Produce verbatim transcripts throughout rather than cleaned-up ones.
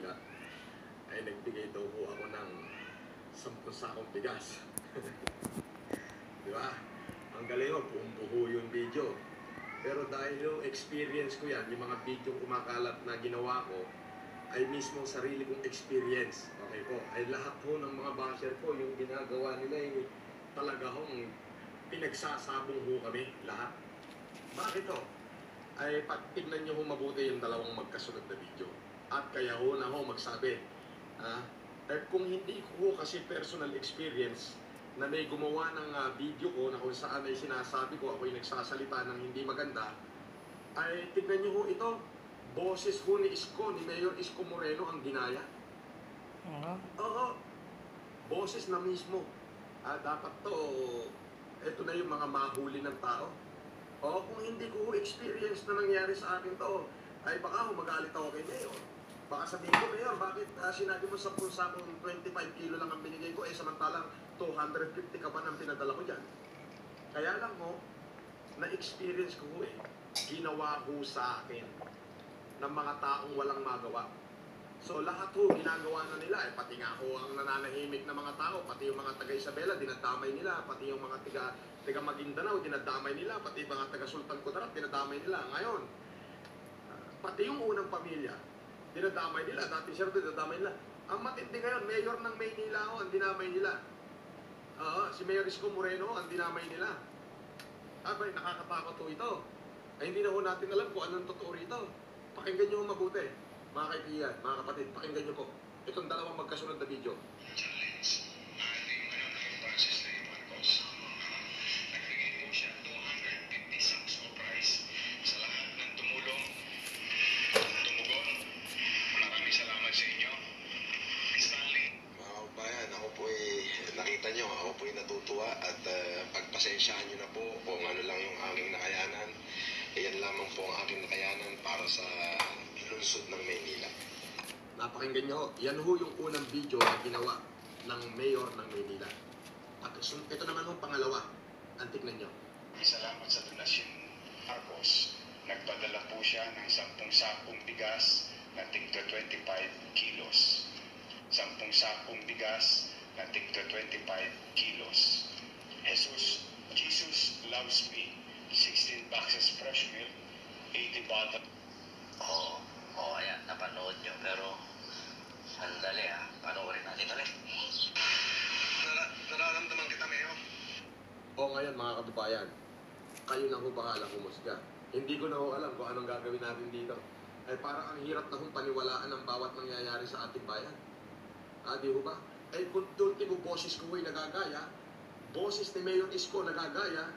Maynila, ay nagbigay daw po ako ng sampung sakong bigas. Di ba? Ang galing mo, buong-buo yung video. Pero dahil yung experience ko yan, yung mga video kumakalat na ginawa ko, ay mismo sarili kong experience. Okay po? Ay lahat po ng mga basher ko, yung ginagawa nila ay talaga hong pinagsasabong ho kami, lahat. Bakit to? Ay tignan nyo ho mabuti yung dalawang magkasunod na video. At kaya ho na ho magsabi, ah, eh, kung hindi ko kasi personal experience na may gumawa ng uh, video ko na kung saan ay sinasabi ko ako'y nagsasalita ng hindi maganda, ay tignan nyo ho ito, boses ho ni Isko, ni Mayor Isko Moreno ang ginaya. Oo. Oo. Boses na mismo. Ah, dapat to, ito na yung mga mahuli ng tao. O kung hindi ko experience na nangyari sa akin to, ay baka ho magalit ako kay Mayor. Baka sabihin ko, Mayor, bakit uh, sinabi mo sa pulsa kung twenty-five kilo lang ang binigay ko, eh samantalang two hundred fifty ka ba nang pinadala ko dyan? Kaya lang ho, na-experience ko ho eh, ginawa ho sa akin ng mga taong walang magawa. So lahat ho, ginagawa na nila, eh, pati nga ho ang nananahimik na mga tao, pati yung mga taga-Isabela, dinadamay nila, pati yung mga taga, taga Maguindanao, dinadamay nila, pati yung mga taga-Sultan Kudarat, dinadamay nila. Ngayon, uh, pati yung unang pamilya, dinadamay nila, dati siya dinadamay nila. Ang matindi ngayon, Mayor ng Maynila ho, ang dinamay nila. Uh, si Mayor Isko Moreno, ang dinamay nila. Abay, nakakatakot ho ito. Ay hindi na ho natin alam kung anong totoo rito. Pakinggan nyo ho mabuti. Mga kaibigan, mga kapatid, pakinggan nyo po. Itong dalawang magkasunod na video. Challenge. Ating ano na yung Francis na yung Marcos. Nagbigay po siya two hundred fifty sacks of rice sa lahat ng tumulong, tumugon. Maraming salamat sa inyo. Stanley. Mga kabayan, ako po ay nakita nyo, ako po ay natutuwa at uh, pagpasensyahan nyo na po kung ano lang yung aking nakayanan. Iyan lamang po ang aking nakayanan para sa lungsod ng Maynila. Napakinggan nyo, yan ho yung unang video na ginawa ng Mayor ng Maynila. At ito naman ho pangalawa. Ang tignan nyo. Salamat sa donasyon, Marcos. Nagpadala po siya ng sampung sakong bigas na tigto twenty-five kilos. Sampung sakong bigas na tigto twenty-five kilos. Jesus, Jesus loves me. sixteen boxes fresh milk, eighty bottles. Oo, oh, oh, ayan, napanood nyo, pero sandali ah, panoorin natin ulit. Nara nararamdaman kita, Mayor. O ngayon mga kababayan, kayo na ho bahala humusga. Hindi ko na ho alam kung anong gagawin natin dito. Ay parang ang hirap na hong paniwalaan ang bawat nangyayari sa ating bayan. Ah, di ho ba? Ay kung ultimo boses ko ay nagagaya, boses ni Mayor Isko nagagaya,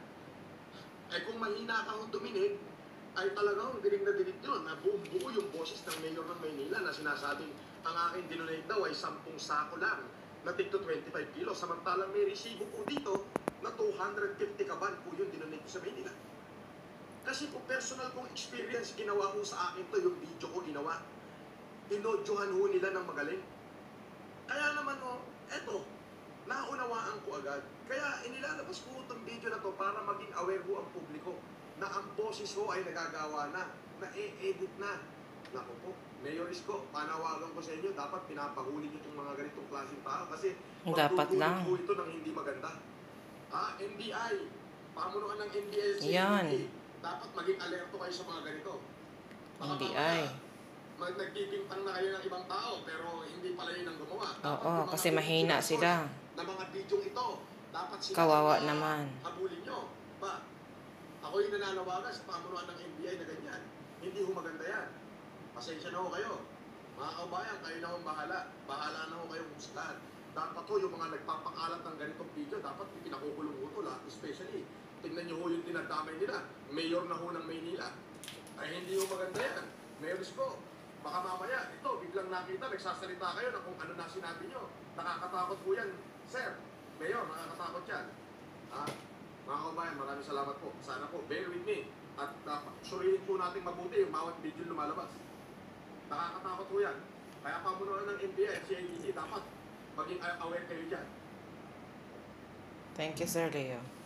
ay kung mahina ka hong tuminig, ay talagang dinig na dinig yun, na buong buo yung boses ng Mayor ng Maynila na sinasabing ang aking dinonate daw ay sampung sako lang na tigto twenty-five kilos. Samantalang may resibo po dito na two hundred fifty kaban po yung dinonate ko sa Maynila. Kasi po personal kong experience, ginawa ko sa akin to, yung video ko ginawa. Inodyohan ho nila ng magaling. Kaya naman ho, eto, naunawaan ko agad. Kaya inilalabas ko itong video na to para maging aware ho ang publiko na ang boses ho ay nagagawa na, na-e-edit na. Naku po, Mayor Isko, panawagan ko sa inyo, dapat pinapahuli nyo itong mga ganitong klaseng tao kasi dapat lang po ito ng hindi maganda. Ah, N B I, pamunuan ng N B I, yan, dapat maging alerto kayo sa mga ganito. N B I. Mag nagpipintang na kayo ng ibang tao pero hindi pala yun ang gumawa. Oo, kasi mahina sila. Na mga video ito, dapat sila kawawa naman. Habulin nyo. Ba, ako yung nananawagan sa pamunuan ng N B I na ganyan. Hindi ho maganda yan. Pasensya na ho kayo. Mga kabayan, kayo na ho bahala. Bahala na ho kayong husgahan. Dapat ho yung mga nagpapakalat ng ganitong video, dapat pinakukulong ho ito lahat. Especially, tingnan nyo ho yung dinadamay nila. Mayor na ho ng Maynila. Ay hindi ho maganda yan. Mayor Isko, baka mamaya, ito, biglang nakita, nagsasalita kayo na kung ano na sinabi nyo. Nakakatakot po yan, sir. Mayor, nakakatakot yan. Ha? Mga kabayan, maraming salamat po. Sana po, bear with me. At uh, surihin po natin mabuti yung bawat video lumalabas. Nakakatakot po yan. Kaya pamunuan ng N B I at C I D C, dapat maging aware kayo dyan. Thank you, Sir Leo.